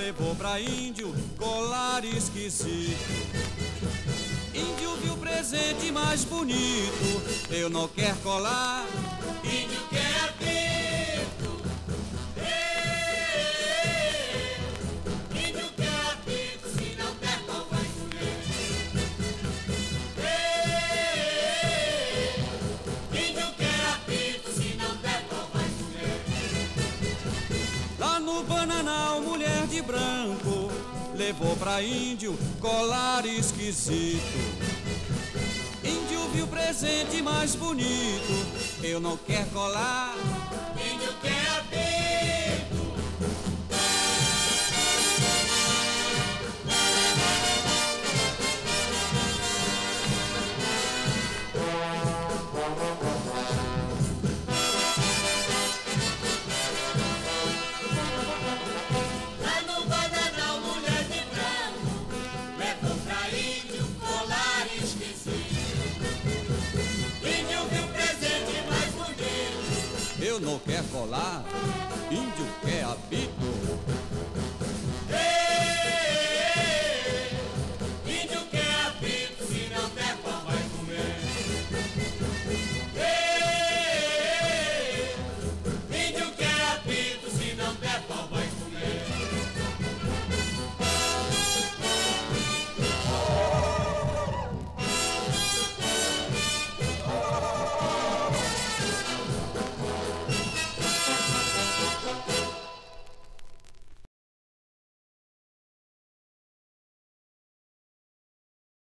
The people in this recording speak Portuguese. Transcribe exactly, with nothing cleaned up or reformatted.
levou pra índio colar esquisito. Índio viu o presente mais bonito, eu não quero colar. Índio quer apito. Índio quer apito, se não der pão vai comer. Índio quer apito, se não der pão vai comer. Lá no Bananal, mulher de branco levou pra índio colar esquisito. Índio viu o presente mais bonito, eu não quero colar. Índio quer apito. Lá no Bananal, mulher de branco levou pra índio colar esquisito. Índio viu o presente mais bonito, Eu não quero colar, índio quer apito.